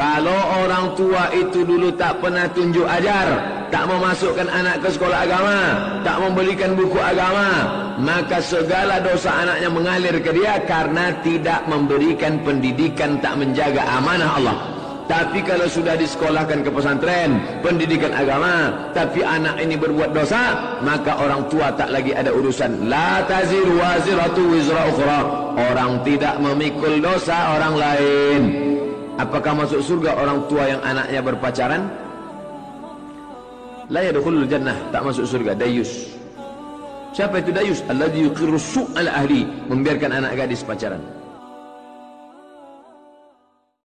Kalau orang tua itu dulu tak pernah tunjuk ajar, tak memasukkan anak ke sekolah agama, tak membelikan buku agama, maka segala dosa anaknya mengalir ke dia karena tidak memberikan pendidikan, tak menjaga amanah Allah. Tapi kalau sudah disekolahkan ke pesantren, pendidikan agama, tapi anak ini berbuat dosa, maka orang tua tak lagi ada urusan. La taziru waziratu wizra ukhra. Orang tidak memikul dosa orang lain. Apakah masuk surga orang tua yang anaknya berpacaran? La yadkhulul jannah, tak masuk surga. Dayus. Siapa itu dayus? Alladzi yuqirru su'al ahli, membiarkan anak gadis pacaran.